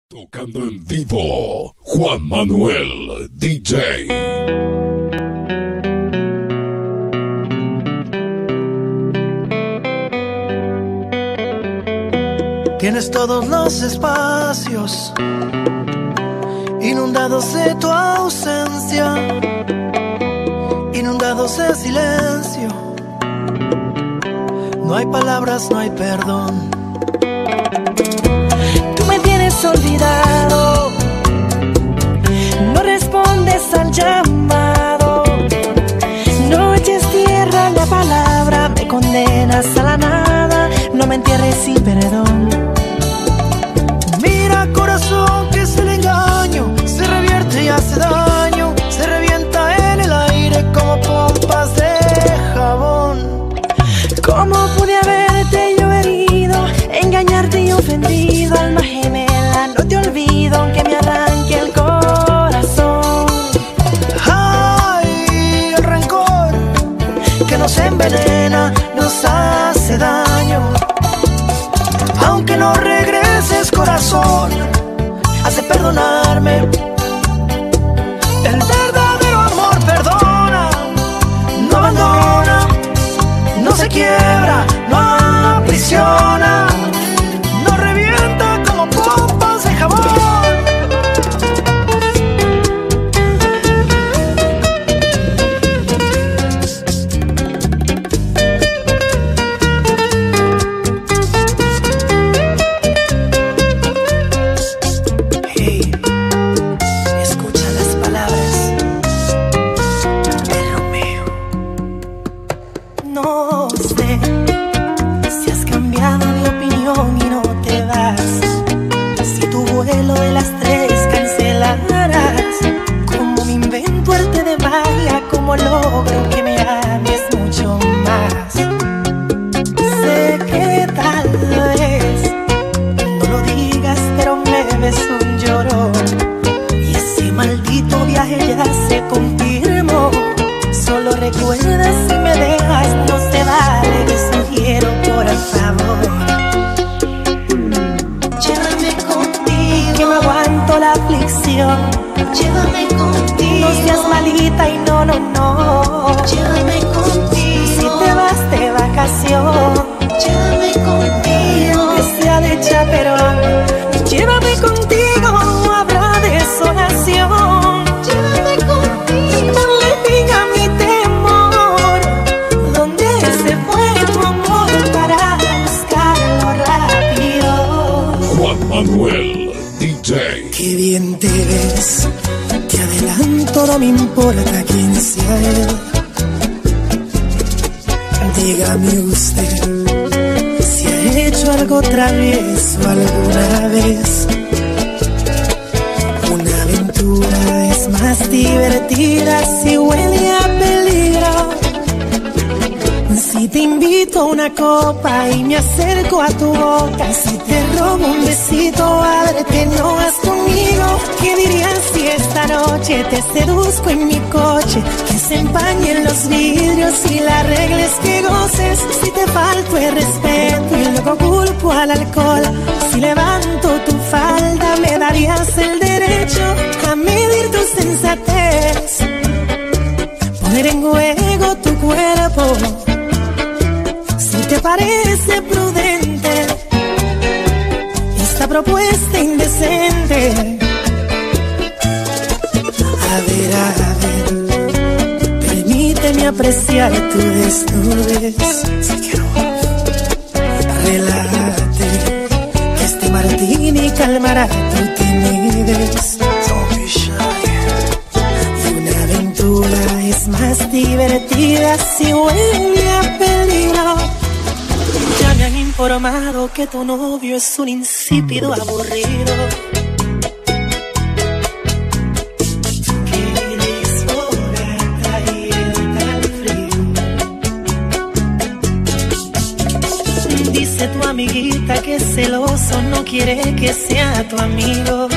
Tocando en vivo, Juan Manuel DJ. Tienes todos los espacios inundados de tu ausencia, inundados de silencio. No hay palabras, no hay perdón. Tú me tienes olvidado, no respondes al llamado, no eches tierra a la palabra, me condenas a la nada, no me entierres sin perdón. Mira, corazón, que es el engaño, se revierte y hace daño, se revienta en el aire como pompas de jabón. ¿Cómo pude haberte yo herido, engañarte y ofendido? Alma gemela, no te olvido aunque me arranque el corazón. Ay, el rencor que nos envenena, nos hace daño. Aunque no regreses, corazón, has de perdonarme. El verdadero amor perdona, no abandona, no se quiebra, no aprisiona, no revienta como pompas de jabón. Hey, escucha las palabras de Romeo. No sé si has cambiado de opinión y no te vas, si tu vuelo de las 3 cancelarás. Como me invento arte de magia, como logro que me ames mucho más. Sé que tal vez no lo digas, pero me ves un llorón, y ese maldito viaje ya se confirmó. Solo recuerda, si me dejas no se vale, te sugiero por favor. Llévame contigo, que me aguanto la aflicción. Llévame contigo, no seas malita y no. Llévame contigo, si te vas de vacación. Llévame contigo, que sea de chaperón. Llévame contigo, habrá desolación. Llévame contigo, ponle fin a mi temor. ¿Dónde se fue tu amor para buscarlo rápido? Juan Manuel DJ. Qué bien te ves, te adelanto, no me importa quién sea él. Dígame usted si ha hecho algo travieso alguna vez. Una aventura es más divertida si huele a peligro. Si te invito a una copa y me acerco a tu boca, si te robo un besito, ábrete, no vas conmigo. ¿Qué dirías si esta noche te seduzco en mi coche? Que se empañen los vidrios y la regla es que goces. Si te falto el respeto y luego culpo al alcohol, si levanto tu falda me darías el derecho a medir tu sensatez, poner en juego tu cuerpo. ¿Te parece prudente esta propuesta indecente? A ver, permíteme apreciar tu desnudez. Relájate, que este martini calmará tu timidez. Y una aventura es más divertida si huele a peligro. Ya me han informado que tu novio es un insípido aburrido, que desbogata y el frío. Dice tu amiguita que es celoso, no quiere que sea tu amigo.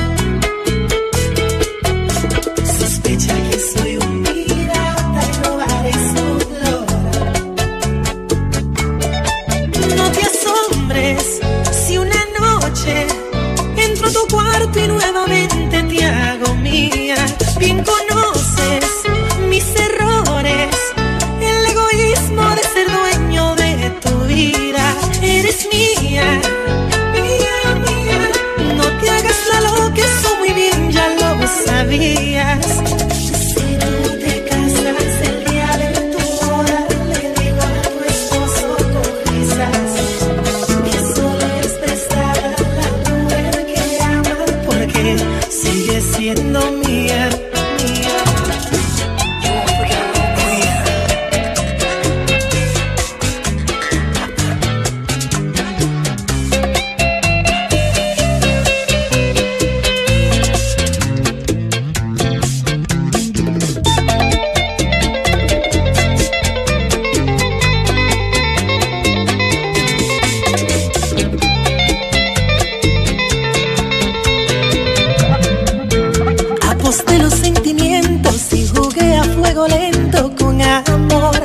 Sospecha que soy un pirata y robaré su flor. No te asombres si una noche entro a tu cuarto y nuevamente te hago mía. Bien conoces mis errores, el egoísmo de ser dueño de tu vida. Eres mía, mía, mía. No te hagas la loca, eso muy bien ya lo sabías. Si tú te casas el día de tu boda, le digo a tu esposo con risas que solo es prestada la mujer que ama, porque sigue siendo mía, mía. Aposté los sentimientos y jugué a fuego lento con amor.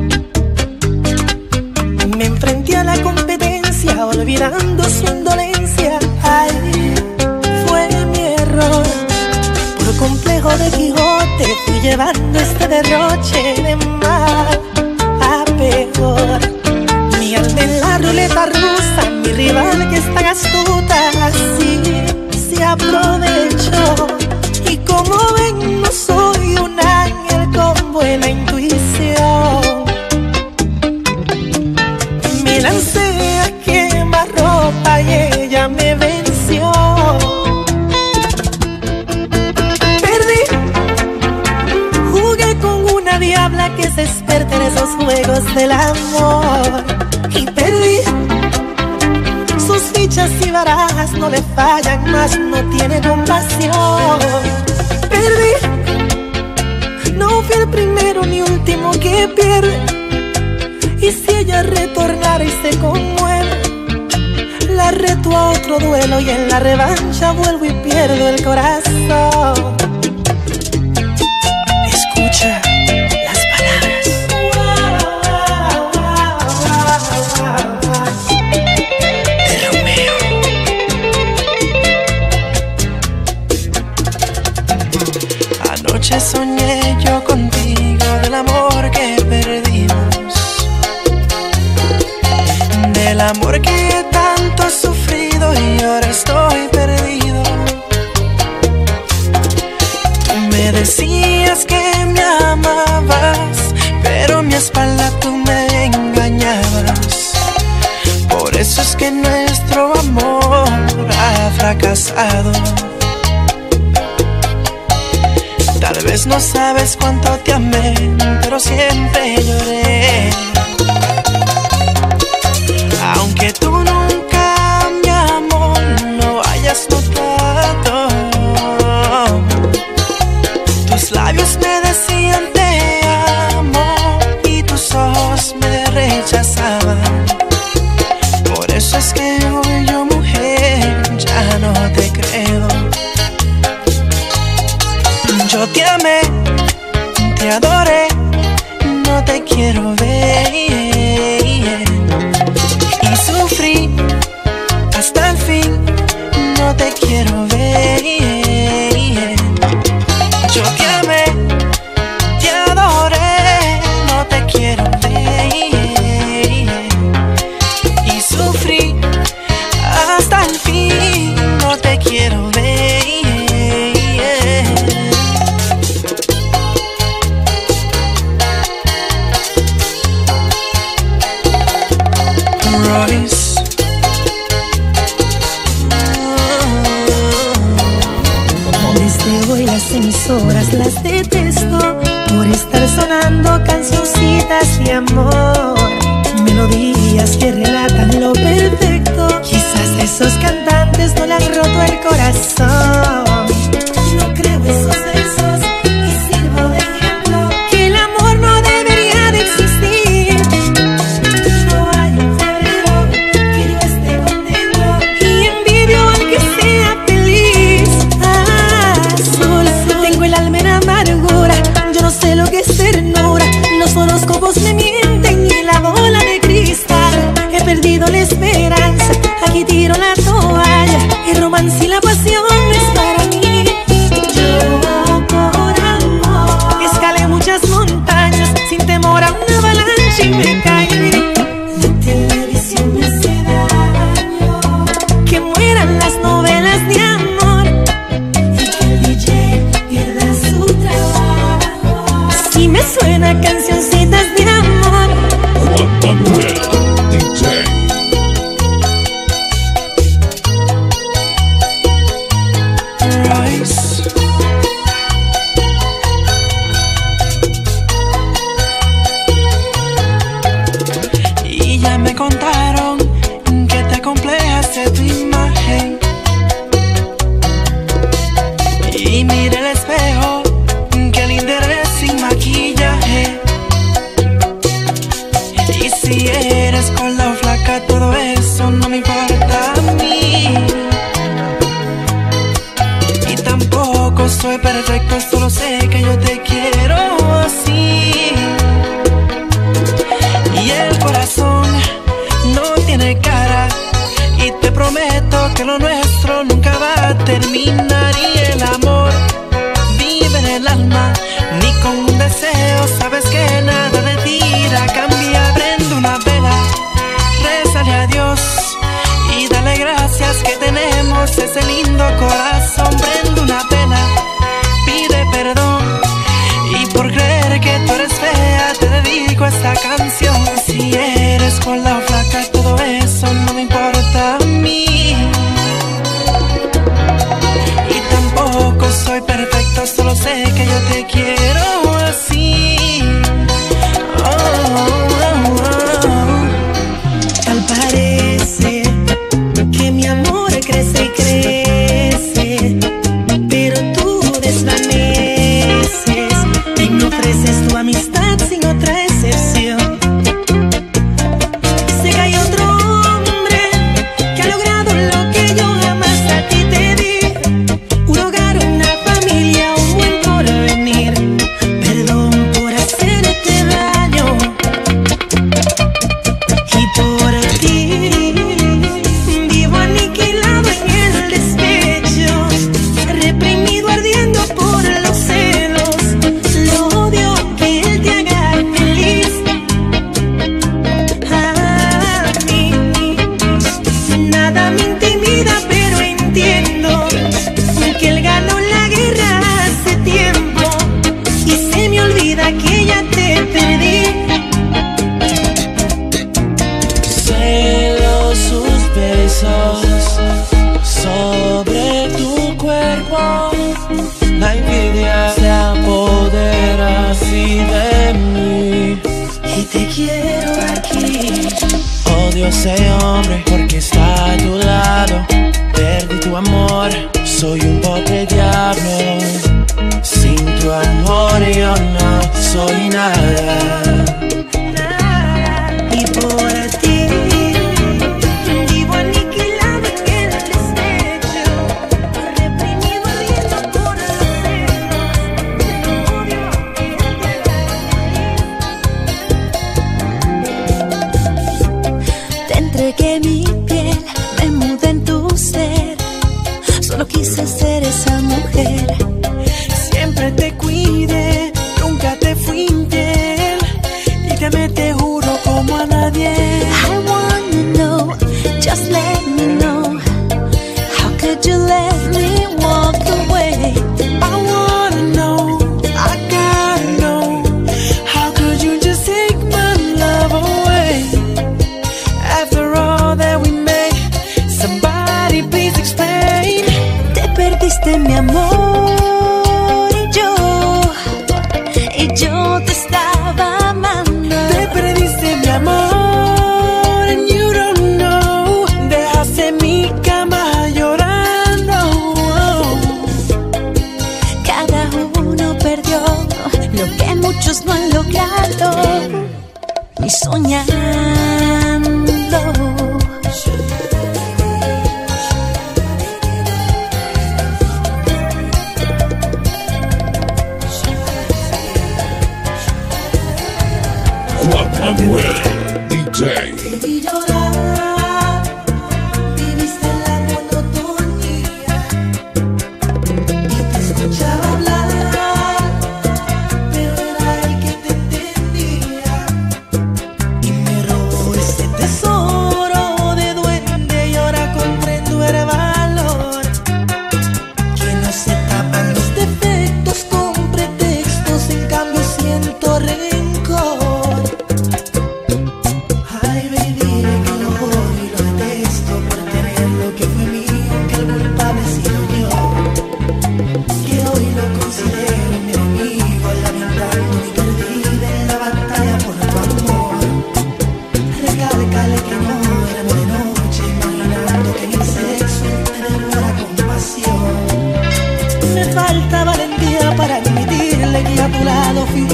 Me enfrenté a la competencia olvidando su indolencia. Ay, fue mi error. Por complejo de Quijote fui llevando este derroche de mal a peor. Mi alma en la ruleta rusa, mi rival que es tan astuta, así se aprovechó. Y como ven, no soy un ángel con buena intuición. Me lancé a quemarropa y ella me venció. Perdí, jugué con una diabla que se experta en esos juegos del amor. Y perdí, sus fichas y barajas no le fallan, más no tiene compasión. Perdí, no fui el primero ni último que pierde. Y si ella retornara y se conmueve, la reto a otro duelo y en la revancha vuelvo y pierdo el corazón. Escucha las palabras de Romeo. Anoche soñé yo contigo del amor que perdimos, del amor que tanto he sufrido y ahora estoy perdido. Tú me decías que me amabas, pero a mi espalda tú me engañabas. Por eso es que nuestro amor ha fracasado. Tal vez no sabes cuánto te amé, pero siempre lloré. Aunque tú nunca, mi amor, lo hayas notado, tus labios me decían te amo y tus ojos me rechazaban. Por eso es que hoy yo, mujer, ya no te creo. Yo te amé, te adoré, no te quiero ver. Y sufrí hasta el fin, no te quiero ver. Yo te amé, te adoré, no te quiero ver. Y sufrí hasta el fin, no te quiero ver. Desde hoy las emisoras las detesto por estar sonando cancioncitas de amor, melodías que relatan lo perfecto. Quizás esos cantantes no le han roto el corazón. No creo esos versos y sirvo de ejemplo que el amor no debería de existir. No hay un febrero que yo esté contento y envidio al que sea feliz. Azul, tengo el alma en amargura, yo no sé lo que es ternura. Los horóscopos me mienten y la bola de cristal. He perdido la esperanza, aquí tiro la toalla. El romance y la pasión me caí. La televisión me hace daño, que mueran las novelas de amor y que el DJ pierda su trabajo. Si me suena cancioncitas de amor, Juan Manuel, DJ. Y ya me contaron que te complejas de tu imagen. Y mira el espejo, que linda eres sin maquillaje. Y si eres gorda o flaca, todo eso no me importa a mí. Y tampoco soy perfecto, solo sé que yo te quiero así. Y el corazón no tiene cara, y te prometo que lo nuestro nunca va a terminar. Y el amor vive en el alma, ni con un deseo sabes que nada de ti la cambia. Prende una vela, rézale a Dios y dale gracias que tenemos ese lindo corazón. Prende una vela, pide perdón, y por creer que tú eres fea te dedico esta canción. Si eres gorda o flaca, todo eso no me importa a mí. Y tampoco soy perfecto, solo sé que yo te quiero así. Oh, oh, oh. tal parece que mi amor crece y crece, pero tú desvaneces y me ofreces tu amistad sin otra excepción. Sé que hay otro hombre que ha logrado lo que yo jamás a ti te di: un hogar, una familia, un buen porvenir. Perdón por hacerte daño, y por ti vivo aniquilado en el despecho, reprimido, ardiendo por los celos. Lo odio que él te haga feliz. A mí nada me intimida, pero entiendo que él ganó la guerra hace tiempo y se me olvida que ya te perdí. Celo sus besos sobre tu cuerpo. La envidia se apodera así de mí. Y te quiero aquí. Odio a ese hombre porque está a tu lado. Perdí tu amor, soy un pobre diablo. Sin tu amor yo no soy nada. Y por ti vivo aniquilado en el despecho, reprimido, ardiendo por los celos. Lo odio que él te haga feliz. Te entregué mi piel, me mudé en tu ser. Solo quise ser esa mujer. Siempre te cuide, nunca te fui infiel. Y te juro como a nadie. I wanna know, just let me know. How could you let me walk away? I wanna know, I gotta know. How could you just take my love away? After all that we made, somebody please explain. Te perdiste mi amor y yo te estaba amando. Te perdiste mi amor and you don't know. Dejaste mi cama llorando. Cada uno perdió lo que muchos no han logrado, ni soñando.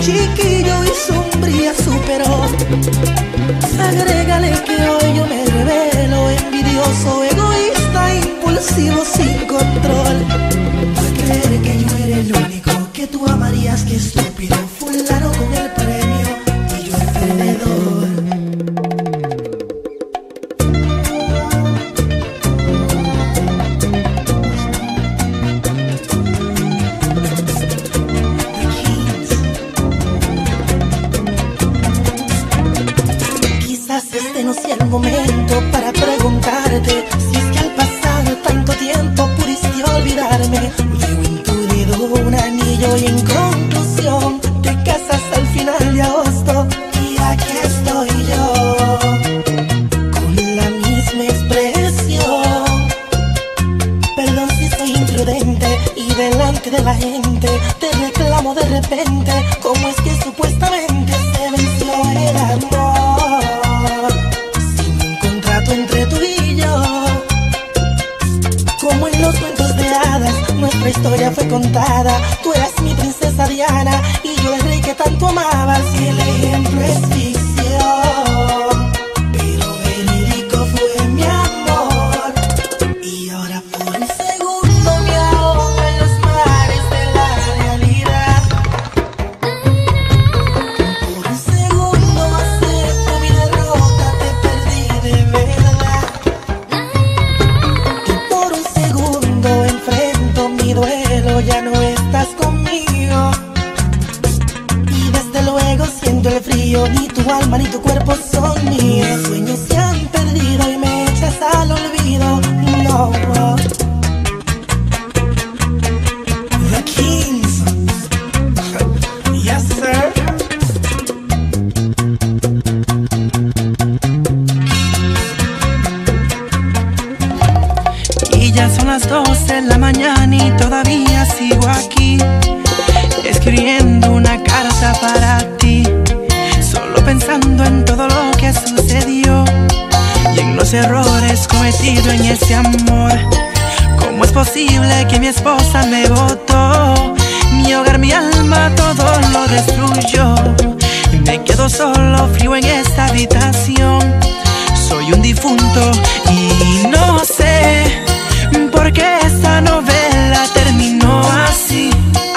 chiquillo y su hombría superó. Agrégale que hoy yo me revelo, envidioso, egoísta, impulsivo, sin control. Por creer que yo era el único que tú amarías, que estúpido, fulano con el premio y yo el perdedor. Este no sea el momento para preguntarte si es que al pasar tanto tiempo pudiste olvidarme. Llevo incluido un anillo y en conclusión te casas al final de agosto y aquí estoy yo con la misma expresión. Perdón si soy imprudente y delante de la gente te reclamo de repente. ¿Cómo es que supuestamente se venció el amor? Entre tú y yo, como en los cuentos de hadas, nuestra historia fue contada. Tú eras mi princesa Diana y yo el rey que tanto amabas. Y el ejemplo es ficción, pero verídico fue mi amor. Y ahora por un segundo me ahogo en los mares de la realidad. Por un segundo acepto mi derrota, te perdí de verdad. Enfrento mi duelo, ya no estás conmigo. Y desde luego siento el frío, ni tu alma ni tu cuerpo son míos. Sueños se han perdido y me echas al olvido. No, The Kings. Yes, sir. Ya son las 2 de la mañana y todavía sigo aquí, escribiendo una carta para ti, solo pensando en todo lo que sucedió y en los errores cometidos en ese amor. ¿Cómo es posible que mi esposa me botó? Mi hogar, mi alma, todo lo destruyó. Me quedo solo, frío en esta habitación. Soy un difunto y no sé porque esta novela terminó así,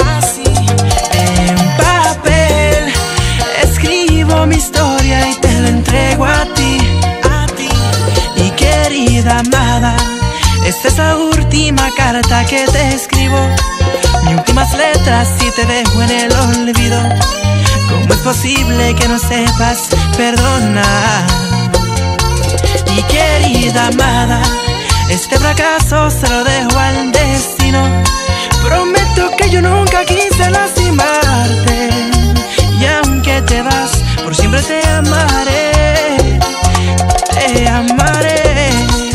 en papel. Escribo mi historia y te la entrego a ti. Y querida amada, esta es la última carta que te escribo. Mis últimas letras y te dejo en el olvido. ¿Cómo es posible que no sepas perdonar? Y querida amada, este fracaso se lo dejo al destino. Prometo que yo nunca quise lastimarte. Y aunque te vas, por siempre te amaré. Te amaré.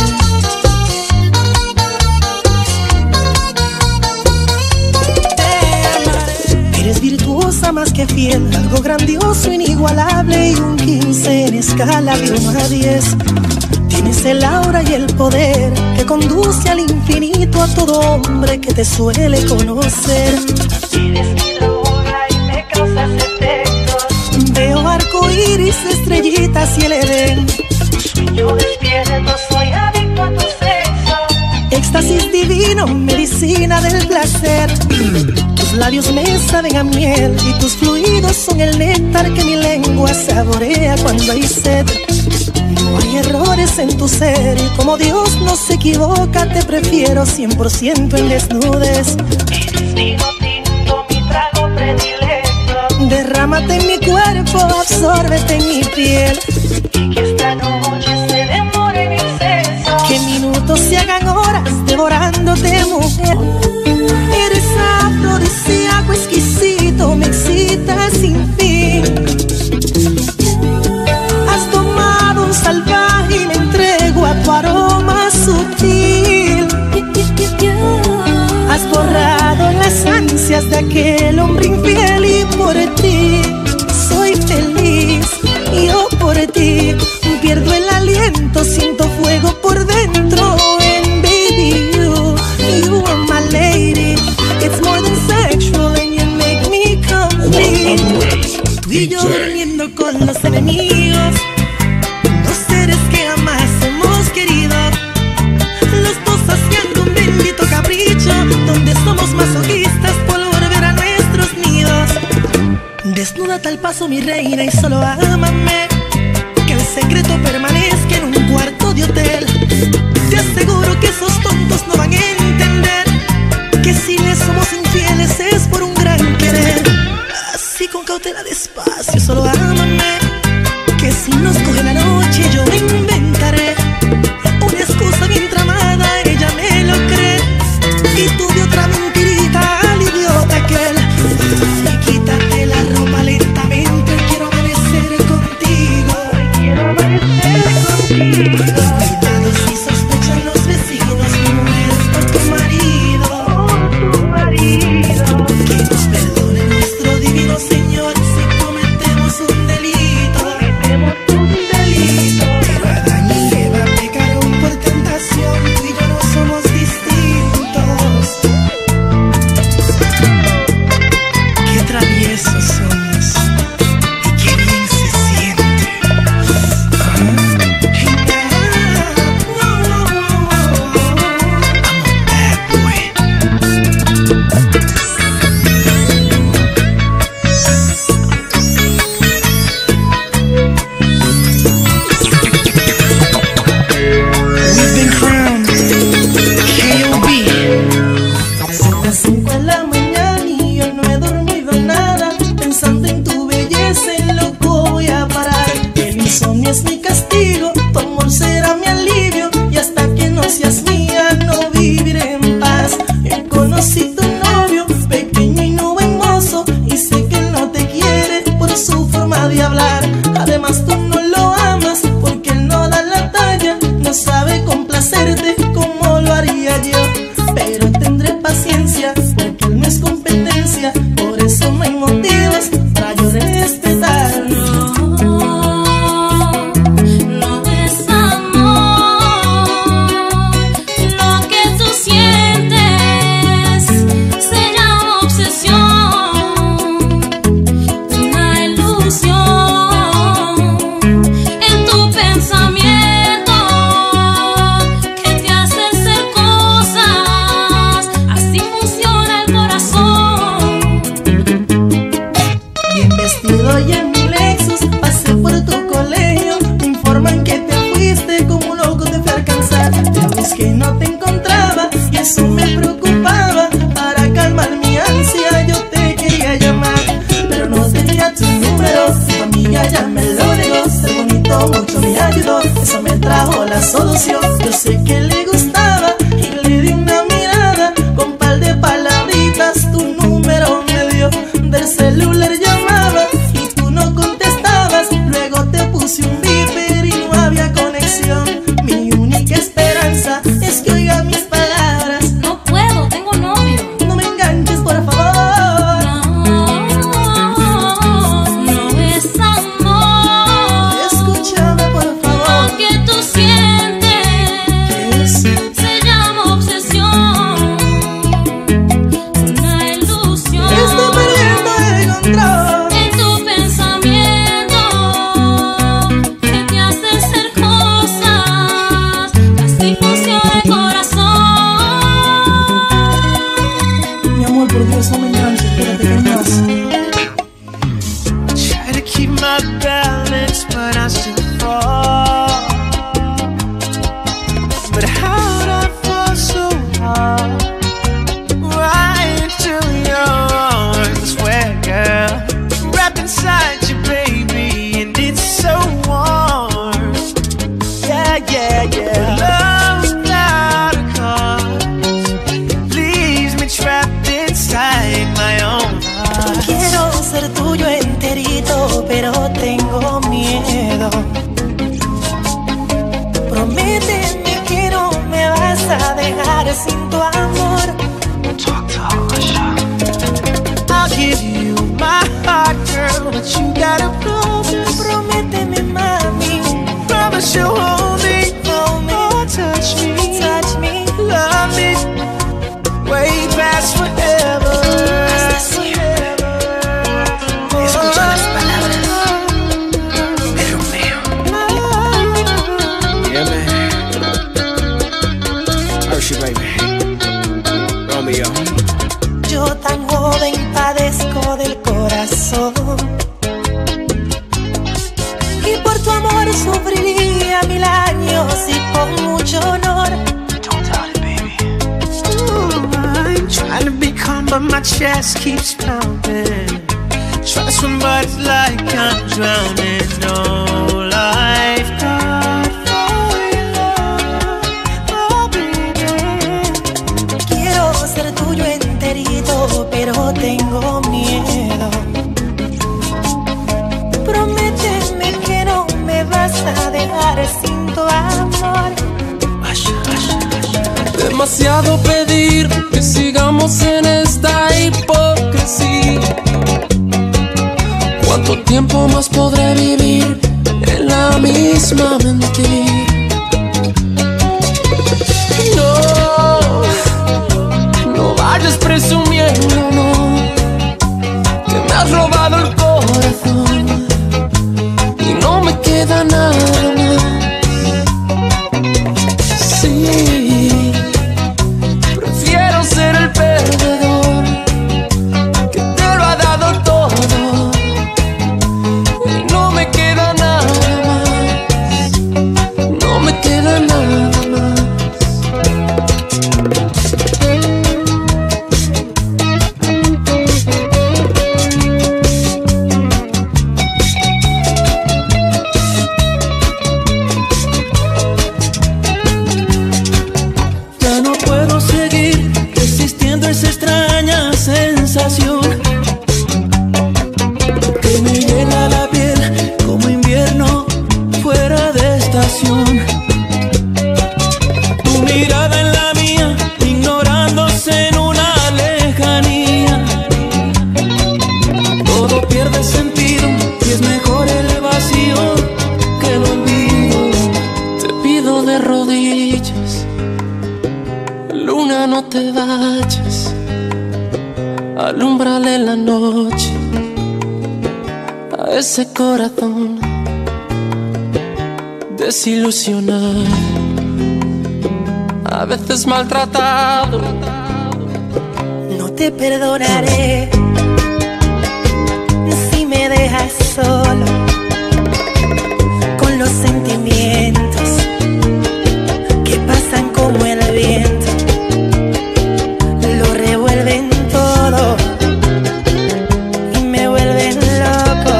Te amaré. Eres virtuosa más que fiel, algo grandioso, inigualable y un 15 en escala de 1 a 10. Tienes el aura y el poder que conduce al infinito a todo hombre que te suele conocer. Eres mi droga y me causas efectos. Veo arcoíris, estrellitas y el Edén. Yo despierto, soy adicto a tu sexo. Éxtasis divino, medicina del placer. Tus labios me saben a miel y tus fluidos son el néctar que mi lengua saborea cuando hay sed. No hay errores en tu ser y como Dios no se equivoca, te prefiero 100% en desnudez. Eres vino tinto, mi trago predilecto. Derrámate en mi cuerpo, absórbete en mi piel. Y que esta noche se demore mi sexo. Que minutos se hagan horas devorándote, mujer. Eres afrodisíaco exquisito, me excitas sin fin. Has tomado un salvaje y me entrego a tu aroma sutil. Has borrado las ansias de aquel hombre infiel y por ti soy feliz. Yo por ti pierdo el aliento, siento fuego por dentro. And baby, you are my lady. It's more than sexual and you make me complete. y yo durmiendo con los enemigos. Dos seres que jamás hemos querido, los dos haciendo un bendito capricho, donde somos masoquistas por volver a nuestros nidos. Desnúdate al paso, mi reina, y solo ámame, que el secreto permanezca en un cuarto de hotel. Te aseguro que esos tontos no van a entender que si les somos infieles es por un gran querer. Así con cautela, despacio, solo ámame, que si nos coge la noche yo me inventaré una excusa bien tramada, ella me lo cree, y tú de otra mentirita al idiota aquel. Y quítate la ropa lentamente, quiero amanecer contigo, quiero amanecer contigo. Cuidado si sospechan los vecinos, mi mujer por tu marido, que nos perdone nuestro divino Señor si cometemos un delito. Pero Adán y Eva pecaron por tentación, tú y yo no somos distintos. Qué traviesos somos y qué bien se siente. We've been crowned KOB. Son las 5 de la mañana y yo no he dormido nada, pensando en tu belleza, en loco voy a parar. El insomnio es mi castigo, tu amor será mi alivio, y hasta que no seas mía no viviré en paz. Yo conocí tu novio, pequeño y no buen mozo, y sé que él no te quiere por su forma de hablar. Además tú no lo amas porque él no da la talla, no sabe complacerte como lo haría yo. Pero tendré paciencia porque él no es competencia, por eso no hay motivos para yo respetarlo. No es amor, lo que tú sientes se llama obsesión, una ilusión en tu pensamiento que te hace hacer cosas, así funciona el corazón. Bien vestido y en mi Lexus pasé por tu colegio, me informan que te fuiste como un loco, te fui a alcanzar. Te busqué y no te encontraba y eso me preocupaba. Para calmar mi ansia yo te quería llamar, pero no tenía tu número, tu amiga ya me lo negó. Ser bonito mucho me ayudó, eso me trajo la solución. Yo sé que le gustaba y le di una mirada, con par de palabritas tu número me dio. Del celular llamaba y tú no contestabas, luego te puse un beeper y no había conexión. Mi única esperanza es que oiga mis palabras. No puedo, tengo novio. No me enganches, por favor. No es amor, Escúchame, por favor. lo que tú sientes se llama obsesión, una ilusión Estoy perdiendo el control. en tu pensamiento que te hace hacer cosas, así funciona el corazón. Mi amor, por Dios, no me enganches, espérate que hay más. Try to keep my balance, but I still fall. But how'd I fall so hard? Right into your arms, where, girl, wrapped inside you, baby, and it's so warm. Yeah, yeah, yeah. Love without a cause leaves me trapped inside my own heart. Yo tan joven padezco del corazón y por tu amor sufriría 1000 años y con mucho honor. Don't doubt it, baby. I'm trying to be calm, but my chest keeps pounding. Try to swim, but it's like I'm drowning. No lifeguard for your love, oh baby. Quiero ser tuyo enterito, pero tengo miedo. Prométeme que no me vas a dejar sin tu amor. Demasiado pedir que sigamos en esta hipocresía. ¿Cuánto tiempo más podré vivir en la misma mentira? No vayas presumiendo, no, que me has robado el corazón y no me queda nada más. Sí, prefiero ser el perdedor que te lo ha dado todo y no me queda nada más. No me queda nada más. Ya no puedo seguir resistiendo esa extraña sensación que me llena la piel como invierno fuera de estación. Tu mirada en la mía, ignorándose en una lejanía. Todo pierde sentido y es mejor el vacío que el olvido. Te pido de rodillas, luna, no te vayas, alúmbrale la noche a ese corazón desilusionado, a veces maltratado. No te perdonaré si me dejas solo con los sentimientos que pasan como el viento. Lo revuelven todo y me vuelven loco.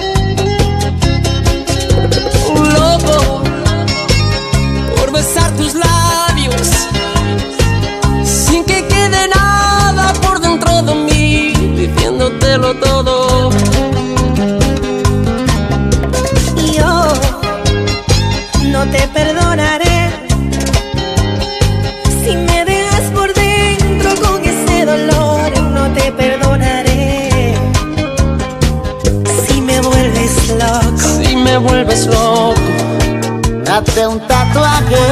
Loco por besar tus labios sin que quede nada por dentro de mí, diciéndotelo todo. Y yo no te perdonaré si me dejas por dentro con ese dolor. No te perdonaré si me vuelves loco. Si me vuelves loco, Hazte un tatuaje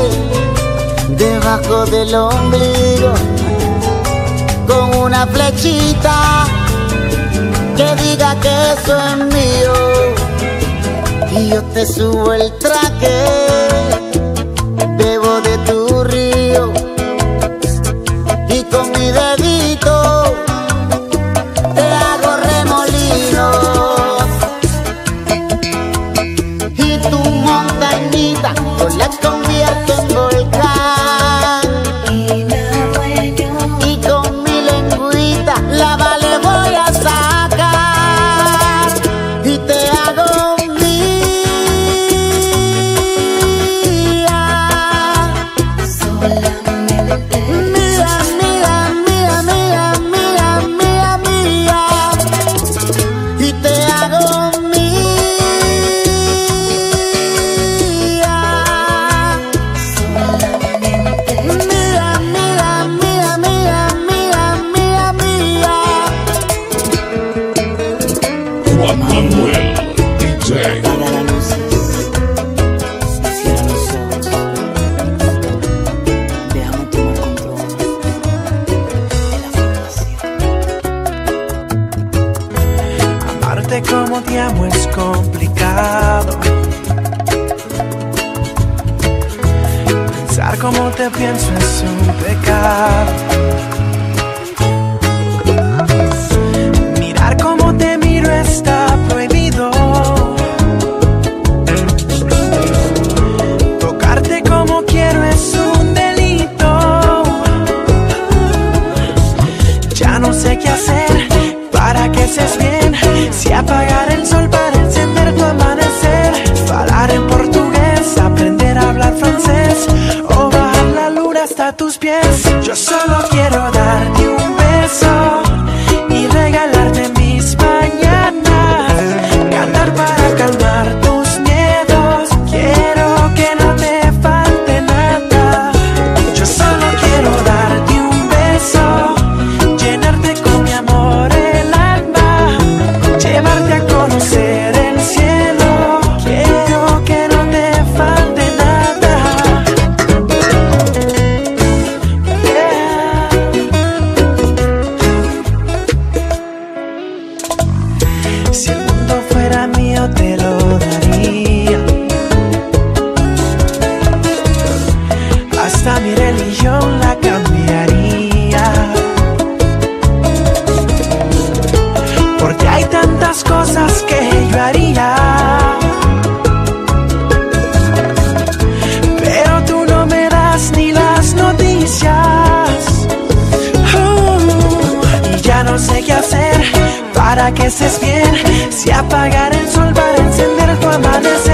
debajo del ombligo con una flechita que diga que eso es mío, y yo te subo el traje, bebo de tu río y con mi dedito te hago remolinos, y tu montañita yo la convierto en volcán, y con mi lengüita la vale voy a sacar y te hago mía, mía, mía, mía, mía, mía, mía, mía, y te hago mía, mía, mía, mía, mía, mía, mía, mía. Juan Manuel DJ. Apaga las luces, cierra los ojos, déjame tomar control de la fantasía. Amarte como te amo es complicado. Pensar como te pienso es un pecado. no sé qué hacer para que estés bien. Si apagar el sol para encender tu amanecer, hablar en portugués, aprender a hablar francés, o bajar la luna hasta tus pies. Yo solo quiero darte un beso y regalarte mis mañanas, cantar para calmar tus miedos. Quiero que no te falte nada. Yo solo quiero darte un beso, llenarte con mi amor el alma, llevarte a conocer el cielo. Quiero que no te falte nada. Si el mundo fuera mío te lo daría, hasta mi religión la cambiaría, porque hay tantas cosas que yo haría, pero tú no me das ni las noticias. Y ya no sé qué hacer para que estés bien. Si apagar el sol para encender tu amanecer,